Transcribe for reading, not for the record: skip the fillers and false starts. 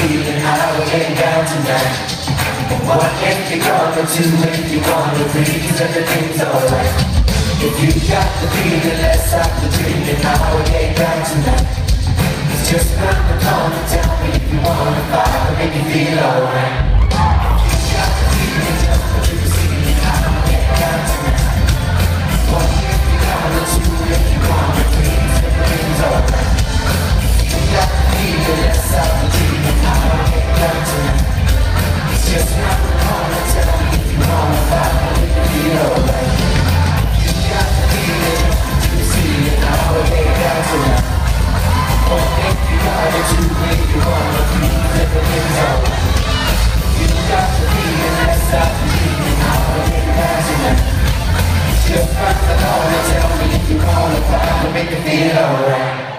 feeling how we're getting down tonight. What if you're gonna do if you wanna breathe, 'cause everything's alright. If you got the feeling, let's stop the dreaming, how we're getting down tonight. It's just round the corner, tell me if you wanna fight or make you feel alright. If you got the feeling, jump to the ceiling, how we're getting down tonight. What if you're gonna do if you wanna breathe, 'cause everything's alright. If you got the feeling, let's stop the dreaming, how we're getting down tonight. It's just round the corner, tell me if you wanna fight or make you feel alright. You got the feeling, jump to the ceiling, how we're getting down tonight. What if you gotta do if you wanna breathe, everything's alright. You got the feeling, let's stop the dreaming, how we're getting down tonight. It's just round the corner, tell me if you wanna fight or make you feel alright.